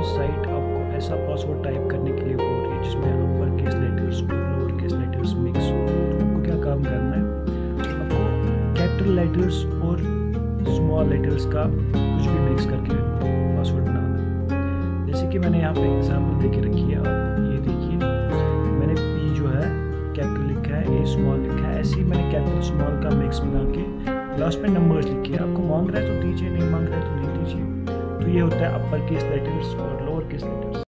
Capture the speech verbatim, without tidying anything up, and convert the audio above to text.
Site आपको ऐसा password type करने के लिए बोल रही है जिसमें अपर केस लेटर्स और लोअर केस लेटर्स मिक्स हो, तो आपको क्या काम करना है, आपको कैपिटल लेटर्स और स्मॉल लेटर्स का कुछ भी मिक्स करके पासवर्ड बनाना है। जैसे कि मैंने यहाँ पे एग्जांपल देके रखी है, आप ये देखिए, मैंने पी जो है कैपिटल लिखा है, ए स्मॉल लिखा है, ऐसे ही मैंने कैपिटल स्मॉल का मिक्स बना के लास्ट में नंबर्स लिखे हैं। आपको मांग रहा है तो दीजिए, नहीं मांग रहा है तो नहीं दीजिए। तो ये होता है अपर केस लेटर्स और लोअर केस लेटर्स।